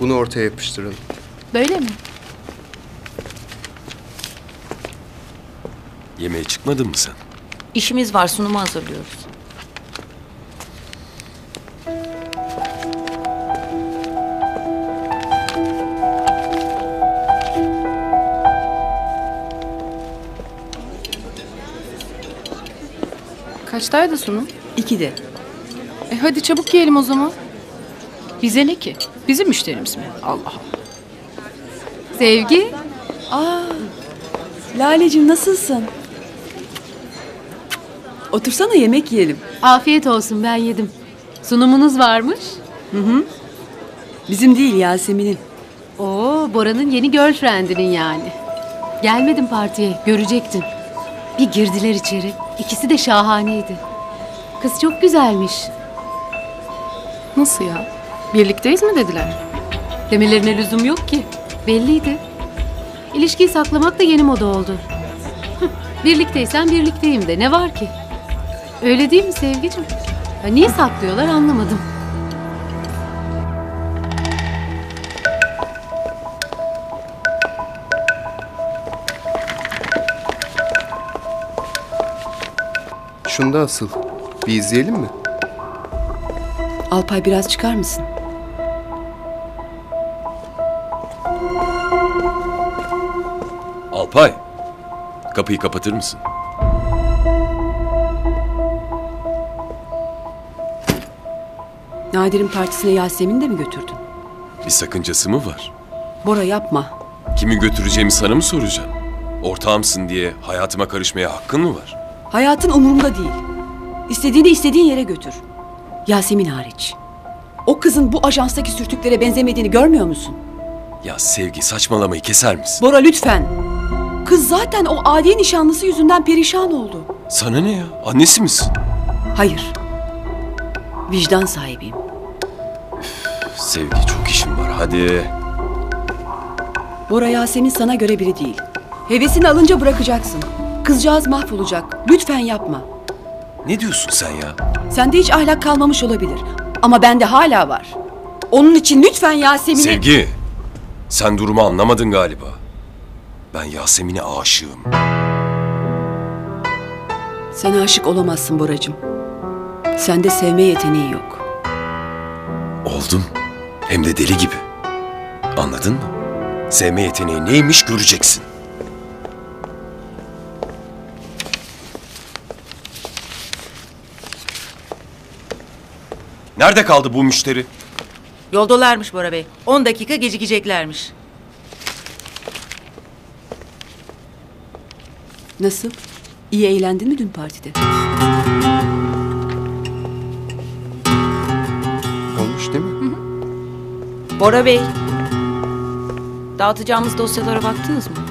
Bunu ortaya yapıştıralım. Böyle mi? Yemeğe çıkmadın mı sen? İşimiz var, sunumu hazırlıyoruz. Kaçtaydı sunum? 2'de. Hadi çabuk yiyelim o zaman. Bize ne ki? Bizim müşterimiz mi? Allah Allah. Sevgi? Laleciğim nasılsın? Otursana yemek yiyelim. Afiyet olsun, ben yedim. Sunumunuz varmış. Bizim değil Yasemin'in. Oo, Bora'nın yeni girlfriendinin yani. Gelmedim partiye, görecektin. Bir girdiler içeri. İkisi de şahaneydi. Kız çok güzelmiş. Nasıl ya? Birlikteyiz mi dediler? Demelerine lüzum yok ki. Belliydi. İlişkiyi saklamak da yeni moda oldu. Birlikteysen birlikteyim de ne var ki? Öyle değil mi sevgicim? Ya niye saklıyorlar anlamadım. Şunda asıl. Bir izleyelim mi? Alpay biraz çıkar mısın? Alpay, kapıyı kapatır mısın? Nadir'in partisine Yasemin'i de mi götürdün? Bir sakıncası mı var? Bora yapma. Kimi götüreceğimi sana mı soracağım? Ortağımsın diye hayatıma karışmaya hakkın mı var? Hayatın umurumda değil. İstediğini istediğin yere götür. Yasemin hariç. O kızın bu ajanstaki sürtüklere benzemediğini görmüyor musun? Ya Sevgi, saçmalamayı keser misin? Bora lütfen. Kız zaten o adi nişanlısı yüzünden perişan oldu. Sana ne ya? Annesi misin? Hayır. Vicdan sahibiyim. Sevgi, çok işim var, hadi. Bora, Yasemin sana göre biri değil. Hevesini alınca bırakacaksın. Kızcağız mahvolacak. Lütfen yapma. Ne diyorsun sen ya? Sende hiç ahlak kalmamış olabilir. Ama bende hala var. Onun için lütfen Yasemin'i... Sevgi, sen durumu anlamadın galiba. Ben Yasemin'e aşığım. Sen aşık olamazsın Boracığım. Sende sevme yeteneği yok. Oldum. Hem de deli gibi. Anladın mı? Sevme yeteneği neymiş göreceksin. Nerede kaldı bu müşteri? Yoldalarmış Bora Bey. 10 dakika gecikeceklermiş. Nasıl? İyi eğlendin mi dün partide? Olmuş değil mi? Bora Bey, dağıtacağımız dosyalara baktınız mı?